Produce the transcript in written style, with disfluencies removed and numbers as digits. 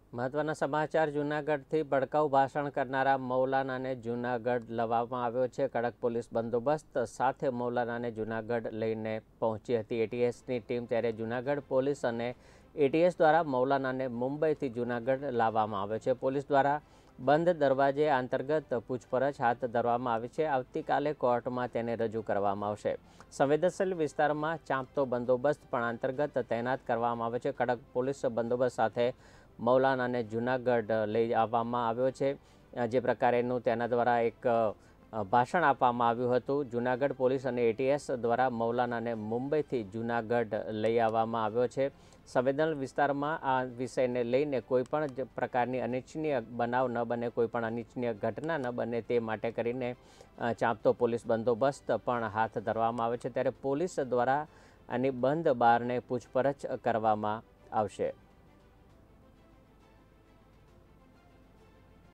મહત્વના સમાચાર જૂનાગઢથી ભડકાઉ ભાષણ કરનારા મૌલાનાને જૂનાગઢ લાવવામાં આવ્યો છે। કડક પોલીસ બંદોબસ્ત સાથે મૌલાનાને જૂનાગઢ લઈને પહોંચી હતી એટીએસની ટીમ। ત્યારે જૂનાગઢ પોલીસ અને એટીએસ દ્વારા મૌલાનાને મુંબઈથી જૂનાગઢ લાવવામાં આવ્યો છે। પોલીસ દ્વારા બંધ દરવાજે અંતર્ગત પૂછપરછ હાથ ધરવામાં આવી છે। આવતીકાલે કોર્ટમાં તેને રજૂ કરવામાં આવશે। સંવેદનશીલ વિસ્તારમાં ચાંપતો બંદોબસ્ત પણ અંતર્ગત તૈનાત કરવામાં આવ્યો છે। કડક પોલીસ બંદોબસ્ત સાથે મૌલાનાને જૂનાગઢ લઈ આવવામાં આવ્યો છે। જે પ્રકારેનું તેના દ્વારા એક ભાષણ આપવામાં આવ્યું હતું। જૂનાગઢ પોલીસ અને એટીએસ દ્વારા મૌલાનાને મુંબઈથી જૂનાગઢ લઈ આવવામાં આવ્યો છે। સંવેદનશીલ વિસ્તારમાં આ વિષયને લઈને કોઈપણ પ્રકારની અનિચ્છનીય બનાવ ન બને, કોઈપણ અનિચ્છનીય ઘટના ન બને તે માટે કરીને ચાંપતો પોલીસ બંદોબસ્ત પણ હાથ ધરવામાં આવે છે। ત્યારે પોલીસ દ્વારા આની બંધ બારણે પૂછપરછ કરવામાં આવશે।